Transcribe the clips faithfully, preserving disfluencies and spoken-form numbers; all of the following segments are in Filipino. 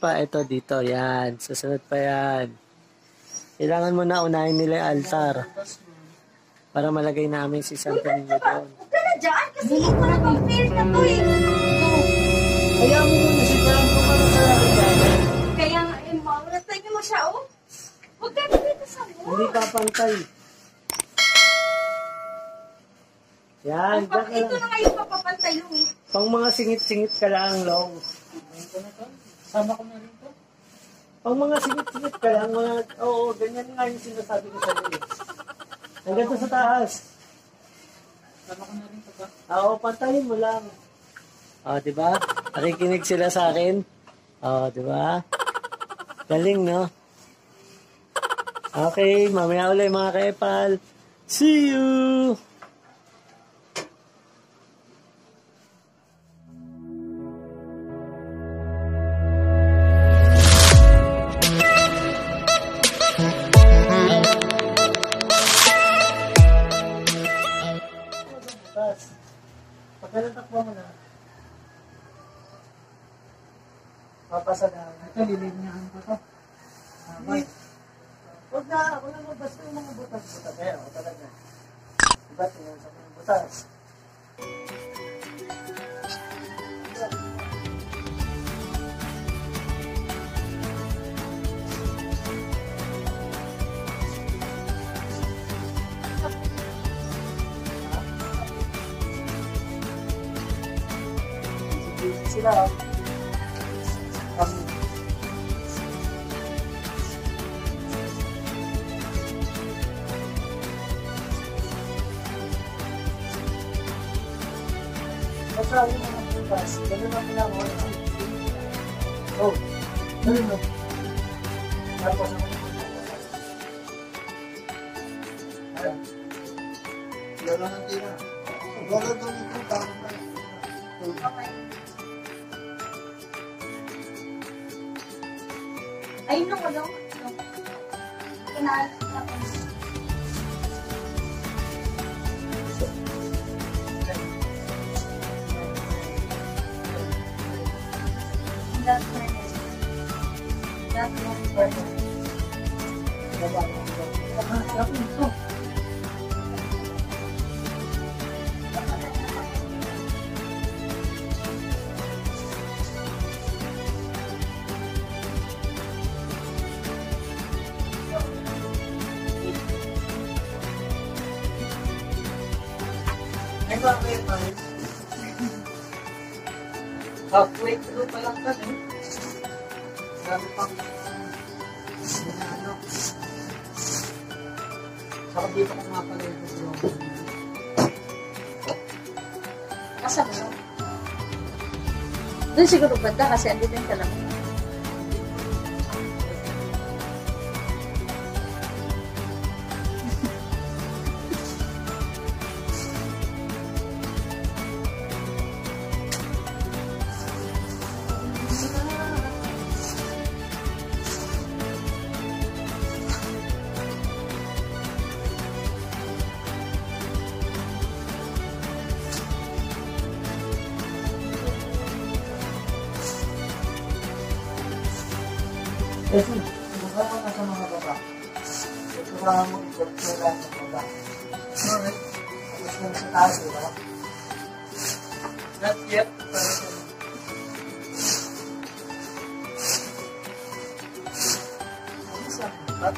pa. Ito dito. Yan. Susunod pa yan. Kailangan mo na unahin nila yung altar. Para malagay namin si Santo Niño doon. Huwag ka na dyan kasi hindi ko na pang-fail na to eh. Kaya mo muna si Jan kung ano sa akin. Kaya nga eh, maulatay mo siya oh. Huwag ka na dito sa mo. Hindi ka pantay. Yan. Pag, ito na ngayon papapantay yung eh. Pang mga singit-singit ka lang, Long. Sama ko na rin to. Pang mga singit-singit ka lang, mga, oo, ganyan nga yung sinasabi ko sa iyo. Hanggang doon sa taas. Sama ko na rin to ba? Oo, pantayin mo lang. Oo, di ba? Nakikinig sila sa akin. Oo, di ba? Galing, no? Okay, mamaya ulit mga kaepal. See you! Pagkalatakbo mo na. Papasa na. Ito, lilinyahan ko to. Hindi. Huwag na, ako lang mabasta yung mga butas-butas. Kaya ako talaga. Diba, tingnan sa mga butas. Sila. Kami. Masabi mo ng bukas. Ganun ang pinangon. Oh. Ganun mo. Tapos ako. Ayan. Wala nang tira. Wala nang ito. Tama na. Okay. Ayun lang, wala. Kinaal. That's right. That's right. Tapos ito. Ay, bakit pa? Halfway through pa lang ka, eh. Grabe pang ano. Saka dito ko nga pala yung tulong. Asa mo? Doon siguro banda kasi andito yung talamin. Kasi, mukha mo na sa mga baba. Ito lang mo ikultura sa baba. Alright. Tapos lang sa taas, diba? Not yet. Pero Ano sa bat?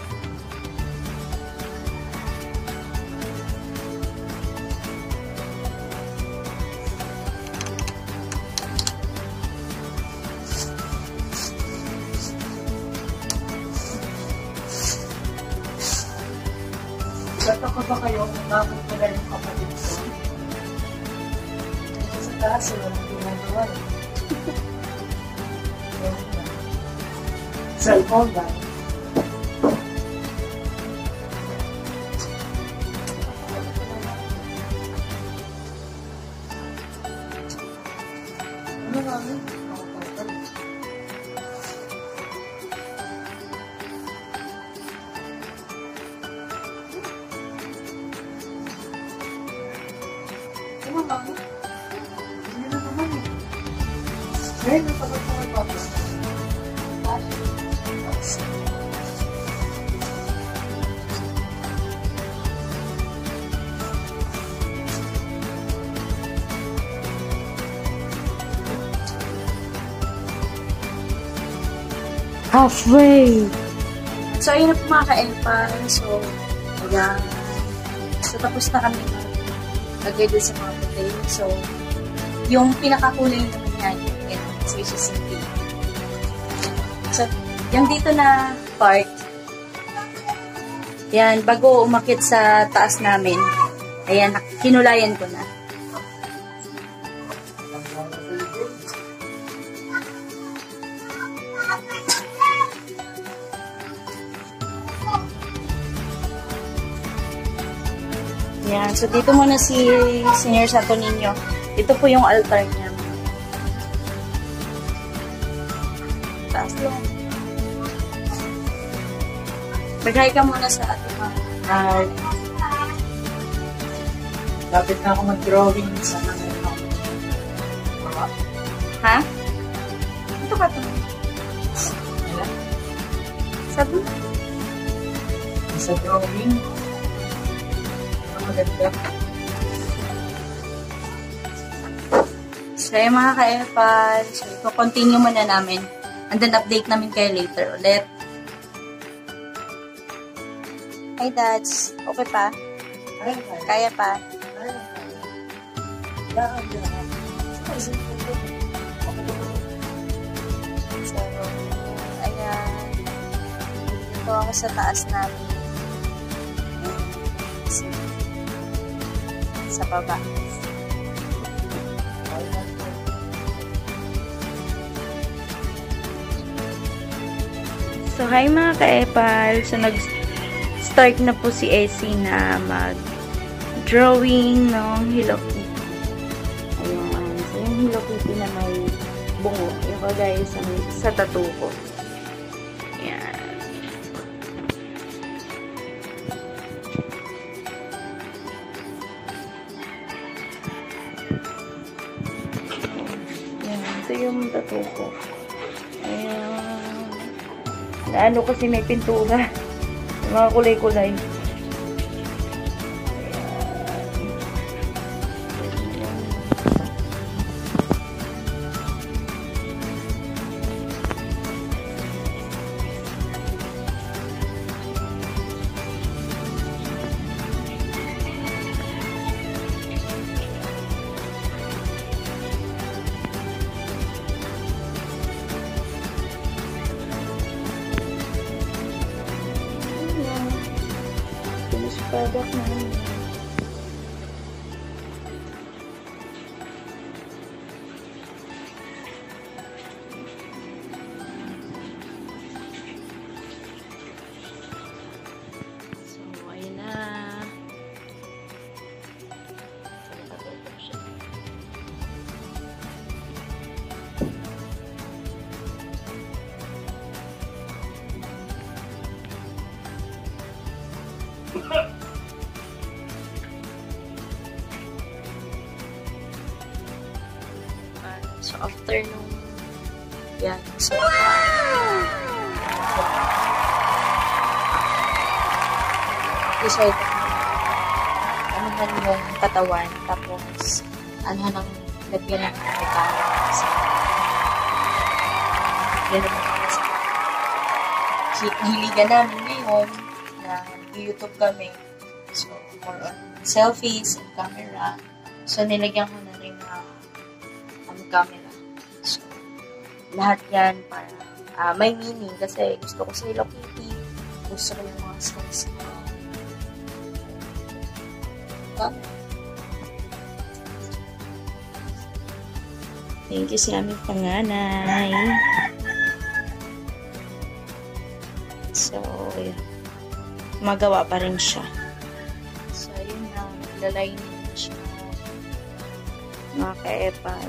Gato ka ba kayo kung bakit pala yung kapatid ko? Kasi sa taas, walang ginagawa eh. Cellphone ba? Ano namin? Ano namin? Hindi na naman eh. Ngayon, napagod ko may papa. Halfway! So, ayun na po mga ka-empal. So, ayan. So, tapos na kami lagay din sa mga puti. So, yung pinakakulay naman yan, ito, which is yung so, yung dito na part, yan, bago umakit sa taas namin, ayan, kinulayan ko na. Yan. So, dito muna si Senior Santo Niño. Ito po yung altar niya. Taas lang. Bagay ka muna sa ating mga. Hi. Lapit na ako mag-drawing sa nanay mo. Ha? Ito ka to. Ano? Sabi? Sa drawing. Ano maganda? So, yung mga ka-epal, so, ito-continue muna namin. And then, update namin kayo later ulit. Hi, Dads. Okay pa? Ay, Kaya pa? ay, ay. Yan, yan. So, ayan. Dito ako sa taas namin. Sa baba. So, hi mga ka-epal. So, nag-start na po si Essie na mag-drawing ng Hello Kitty. Ayan. So, yung Hello Kitty na may bungo. Yung kagaya sa, sa tattoo ko. Ayan. Ayan. Ito yung tattoo ko. Ayan. Ano kasi may pintura. Mga kulay-kulay. Product namin. So, ayun na. So, after nung yan. So, decide ano na yung katawan. Tapos, ano nang lagyan ng mechanic. So, yan naman sa hiligan namin ngayon na YouTube kami. So, more on selfies and camera. So, nilagyan ko na rin na camera. So, lahat yan para uh, may meaning kasi gusto ko sa Hello Kitty. Gusto ko yung mga skills ko. Camera. Thank you sa aming panganay. So, yun. Magawa pa rin siya. So, yun na. Naglalay na siya. Mga ka-epal.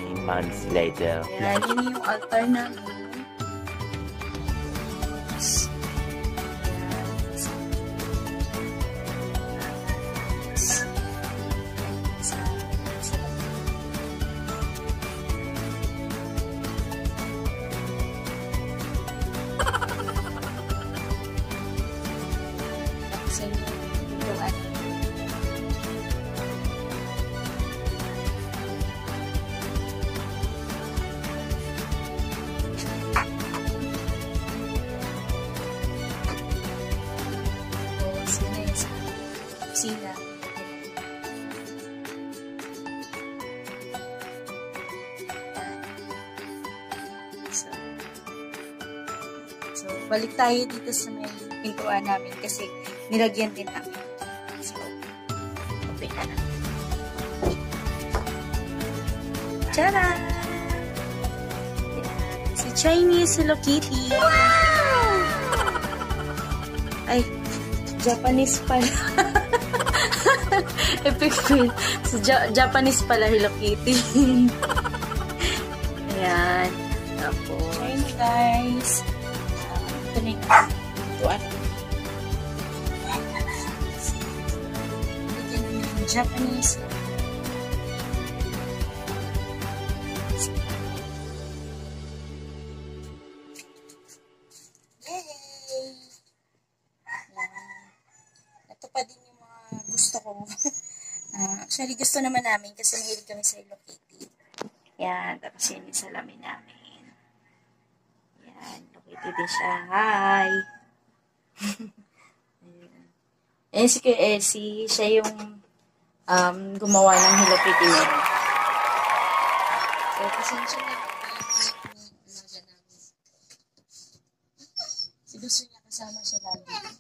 months later. Ayan, yun yung altar namin. Sila. So, so, balik tayo dito sa may pintuan namin kasi nilagyan din namin. So, open na natin. Tara! Si Chinese Hello Kitty. Wow! Ay, Japanese pala. Epic fail. So, ja Japanese pala Hello Kitty. Ayan. Tapos, ayun guys. Uh, ito na yung tuwan. Ito na yung Japanese. Yay! Ayan. Ito pa din yung mga gusto ko. Uh, actually, gusto naman namin kasi mahilig kami sa Hello Kitty. Yan, tapos yun yung salamin namin. Yan, Hello Kitty din siya. Hi! Ayan si Kuya Essie, siya yung um, gumawa ng Hello Kitty niya. So, pasensya na yung alaga namin. Si gusto niya kasama siya lagi.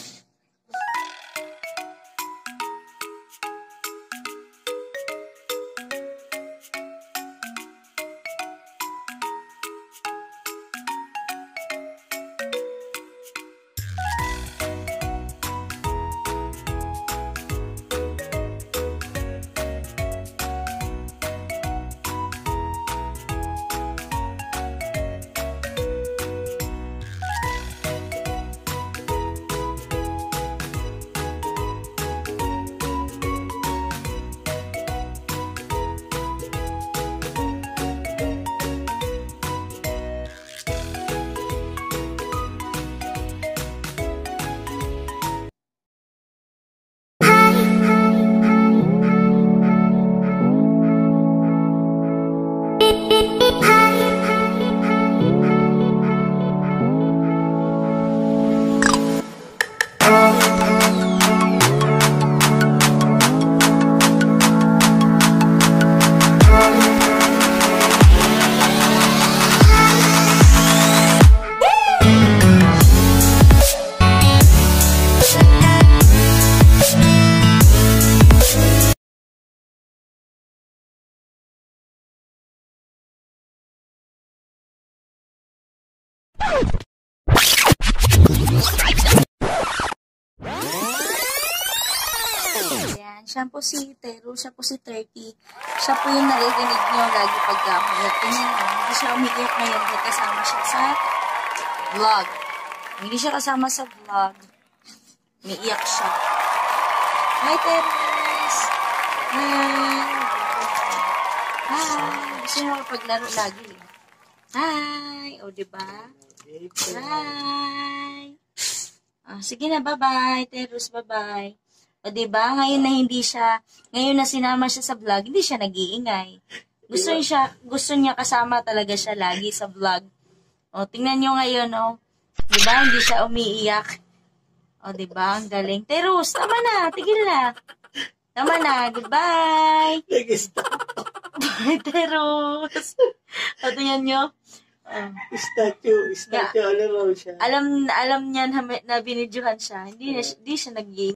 Ayan, siya po si Tero, siya po si Turkey. Siya po yung naririnig nyo lagi pag umiyak. Tingnan nyo, hindi siya umiiyak ngayon dahil kasama siya sa vlog. Hindi siya kasama sa vlog. Umiiyak siya. Hi, Teres! Hi! Hi! Gusto nyo paglaro lagi. Hi! O, diba? Hi! Oh, sige na, bye-bye. Teros, bye-bye. O, diba? Ngayon na hindi siya, ngayon na sinama siya sa vlog, hindi siya nag-iingay. Gusto niya, gusto niya kasama talaga siya lagi sa vlog. O, tingnan nyo ngayon, o. Diba? Hindi siya umiiyak. O, diba? Ang galing. Teros, tama na. Tigil na. Tama na. Goodbye. Bye, Teros. O, tingnan nyo. Uh, Statue, statue, yeah. All around siya. Alam, alam niya na, na binidyohan siya. Hindi, yeah. na, hindi siya nag-game.